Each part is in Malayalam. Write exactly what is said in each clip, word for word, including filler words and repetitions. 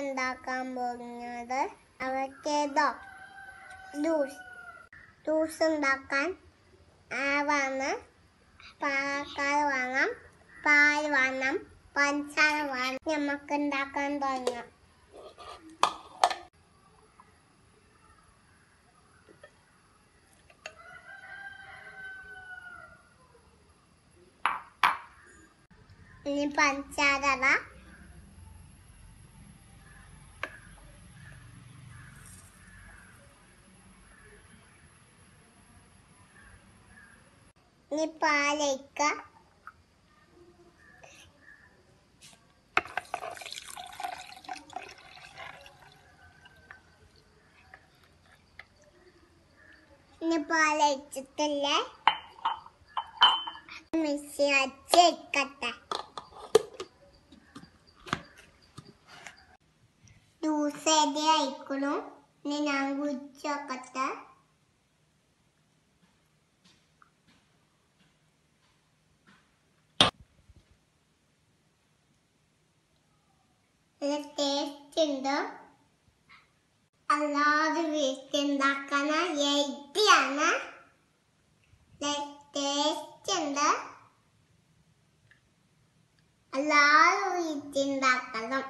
ഉണ്ടാക്കാൻ പോകുന്നത് അവക്കേദോ ജ്യൂസ് ജ്യൂസ് ഉണ്ടാക്കാൻ വേണം പാലക്കാട് വേണം, പാൽ വേണം, പഞ്ചസാര വേണം. നമുക്ക് ഉണ്ടാക്കാൻ തുടങ്ങാം. ഇനി പഞ്ചസാര ഇനി പാലൊഴിക്ക. ഇനി പാലൊഴിച്ചിട്ടില്ലേ മിക്സി വച്ച് വെക്കട്ടെ. ജ്യൂസ് റെഡി ആയിക്കണു. ഇനി ഞാൻ കുടിച്ച് വെക്കട്ടെ. ടേസ്റ്റ് ഉണ്ട്. അല്ലാതെ വീട്ടിൽ ഉണ്ടാക്കുന്ന എഴുതിയാണ്. ടേസ്റ്റ് ഉണ്ട്. അല്ലാതെ വീട്ടിൽ ഉണ്ടാക്കണം.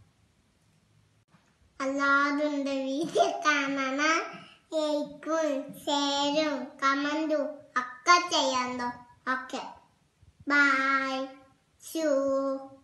അല്ലാതെ ഉണ്ട് വീട്ടിൽ കാണണ ലൈക്കും ഷെയറും കമന്റും ഒക്കെ ചെയ്യണ്ടോ. Okay by.